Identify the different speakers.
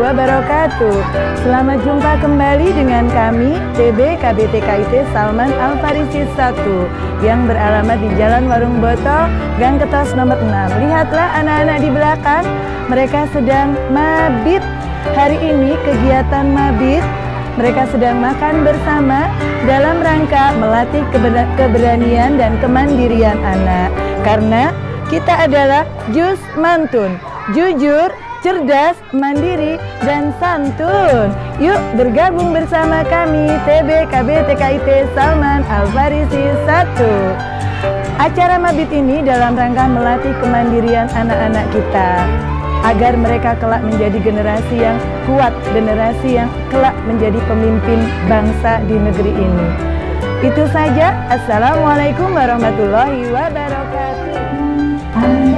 Speaker 1: wabarakatuh. Selamat jumpa kembali dengan kami TB KBTKIT Salman Al-Farisi 1 yang beralamat di Jalan Warung Boto, Gang Ketos nomor 6. Lihatlah anak-anak di belakang, mereka sedang mabit. Hari ini kegiatan mabit, mereka sedang makan bersama dalam rangka melatih keberanian dan kemandirian anak. Karena kita adalah Jus Mantun, jujur, cerdas, mandiri, dan santun. Yuk bergabung bersama kami TB KBTKIT Salman Al-Farisi 1. Acara mabit ini dalam rangka melatih kemandirian anak-anak kita agar mereka kelak menjadi generasi yang kuat, generasi yang kelak menjadi pemimpin bangsa di negeri ini. Itu saja. Assalamualaikum warahmatullahi wabarakatuh.